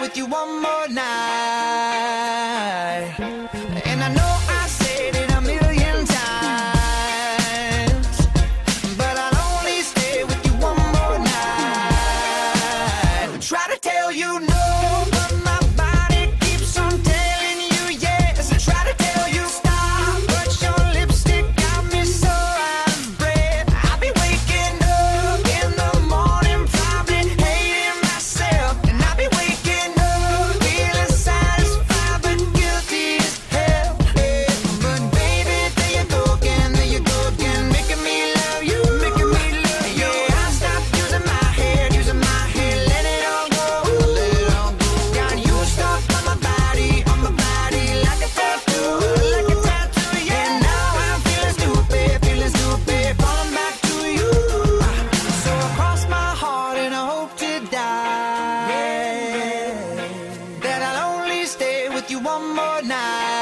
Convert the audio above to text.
with you one more night. And I know I said it a million times, but I'll only stay with you one more night. Try to tell you no, but my body keeps on telling you yes. I try to tell you stop, but your lipstick got me so out of breath. I'll be waking up in the morning, probably hating myself. And I'll be waking up feeling satisfied, but guilty as hell. But baby, there you go again, making me love you, making me love you. Yeah, I stopped using my head, let it all go, let it all go. Got you stuck on my body, like a tattoo, like a tattoo. Yeah, now I'm feeling stupid, falling back to you. So I cross my heart and I hope to die, that I'll only stay with you one more night.